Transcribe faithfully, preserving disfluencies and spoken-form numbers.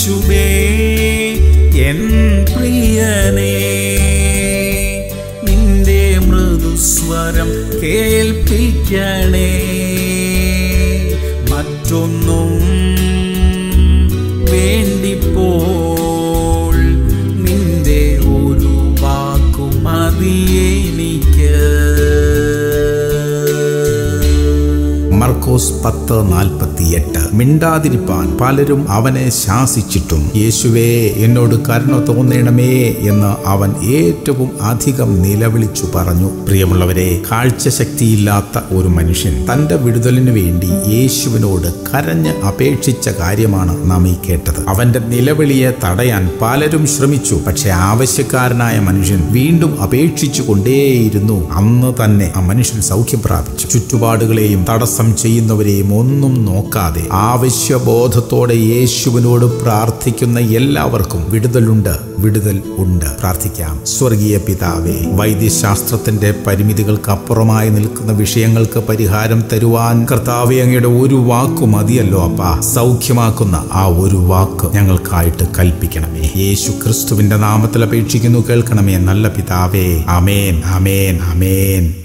യേശുവേ എൻ പ്രിയനേ, നിന്റെ മൃദുസ്വരം കേൾപ്പിക്കണേ. മറ്റൊന്നും വേണ്ടിപ്പോൾ നിന്റെ ഒരു വാക്കു മതിയെനിക്ക്. മർക്കോസ് പത്ത് നാൽപ്പത്തിയെട്ട്. മിണ്ടാതിരിപ്പാൻ പലരും അവനെ ശാസിച്ചിട്ടും യേശുവേ എന്നോട് കരുണ തോന്നണമേ എന്ന് അവൻ ഏറ്റവും അധികം നിലവിളിച്ചു പറഞ്ഞു. പ്രിയമുള്ളവരെ, കാഴ്ചശക്തിയില്ലാത്ത ഒരു മനുഷ്യൻ തന്റെ വിടുതലിനു വേണ്ടി യേശുവിനോട് കരഞ്ഞ് അപേക്ഷിച്ച കാര്യമാണ് നാം ഈ കേട്ടത്. അവന്റെ നിലവിളിയെ തടയാൻ പലരും ശ്രമിച്ചു. പക്ഷെ ആവശ്യക്കാരനായ മനുഷ്യൻ വീണ്ടും അപേക്ഷിച്ചു കൊണ്ടേയിരുന്നു. അന്ന് തന്നെ ആ മനുഷ്യൻ സൗഖ്യം പ്രാപിച്ചു. ചുറ്റുപാടുകളെയും തടസ്സം ചെയ്യുന്നവരെയും ഒന്നും നോക്കാതെ ആവശ്യബോധത്തോടെ യേശുവിനോട് പ്രാർത്ഥിക്കുന്ന എല്ലാവർക്കും വിടുതലുണ്ട്, വിടുതൽ ഉണ്ട്. പ്രാർത്ഥിക്കാം. സ്വർഗീയ പിതാവേ, വൈദ്യശാസ്ത്രത്തിന്റെ പരിമിതികൾക്ക് അപ്പുറമായി നിൽക്കുന്ന വിഷയങ്ങൾക്ക് പരിഹാരം തരുവാൻ കർത്താവേ അങ്ങയുടെ ഒരു വാക്കു മതിയല്ലോ അപ്പാ. സൗഖ്യമാക്കുന്ന ആ ഒരു വാക്ക് ഞങ്ങൾക്കായിട്ട് കൽപ്പിക്കണമേ. യേശു ക്രിസ്തുവിന്റെ നാമത്തിൽ അപേക്ഷിക്കുന്നു, കേൾക്കണമേ നല്ല പിതാവേ. ആമേൻ, ആമേൻ, ആമേൻ.